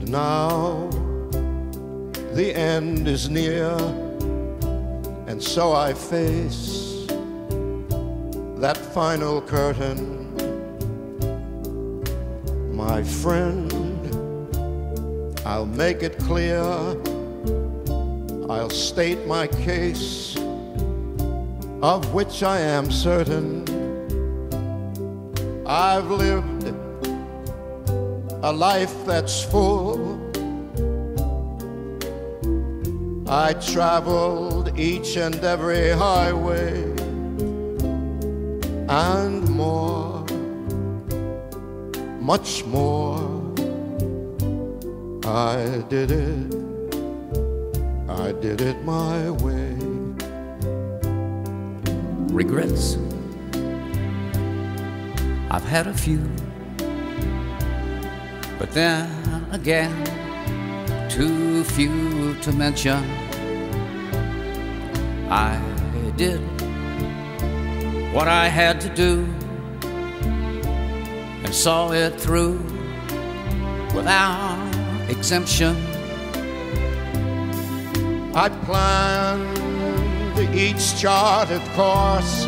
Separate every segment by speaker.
Speaker 1: Now the end is near, and so I face that final curtain. My friend, I'll make it clear, I'll state my case, of which I am certain. I've lived a life that's full. I traveled each and every highway and more, much more. I did it my way.
Speaker 2: Regrets, I've had a few, but then again, too few to mention. I did what I had to do and saw it through without exemption.
Speaker 1: I planned each charted course,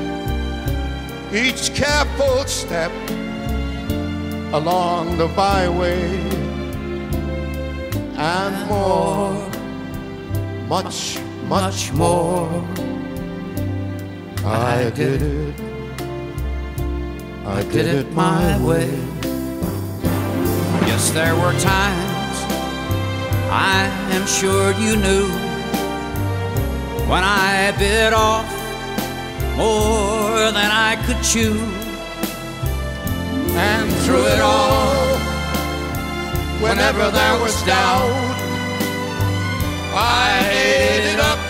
Speaker 1: each careful step along the byway, and more, much, much more. I did it my way.
Speaker 2: Yes, there were times, I am sure you knew, when I bit off more than I could chew.
Speaker 1: And through it all, whenever there was doubt, I ate it up,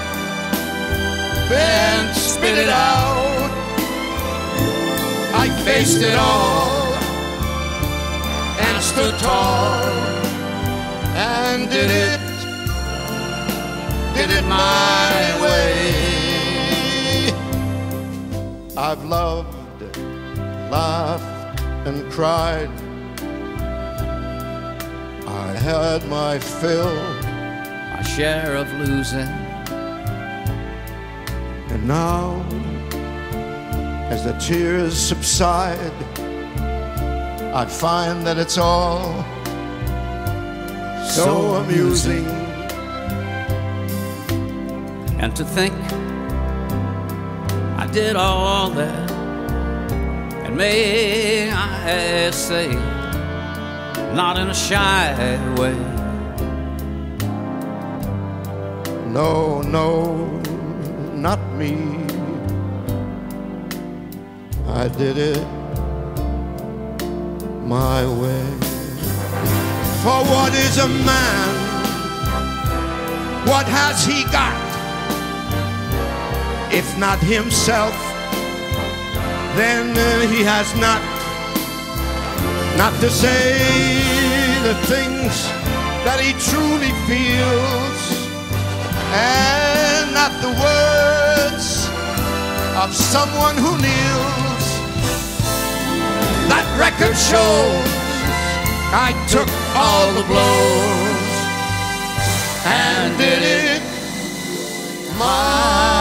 Speaker 1: then spit it out. I faced it all and stood tall and did it my way. I've loved, laughed, and cried. I had my fill,
Speaker 2: My share of losing.
Speaker 1: and now, as the tears subside, I find that it's all so amusing.
Speaker 2: And to think I did all that, and may I say, not in a shy way.
Speaker 1: No, no, not me. I did it my way. For what is a man? What has he got? If not himself, then he has not. Not to say the things that he truly feels, and not the words of someone who kneels. That record shows I took all the blows and did it my